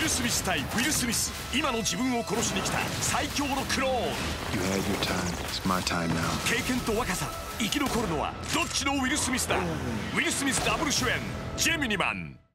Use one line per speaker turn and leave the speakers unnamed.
ル・スミス対ウィル・スミス、今の自分を殺しに来た最強のクローン。
You had your time. It's my time now.
経験と若さ、生き残るのはどっちのウィル・スミスだ。ウィル・スミスダブル主演ジェミニマン。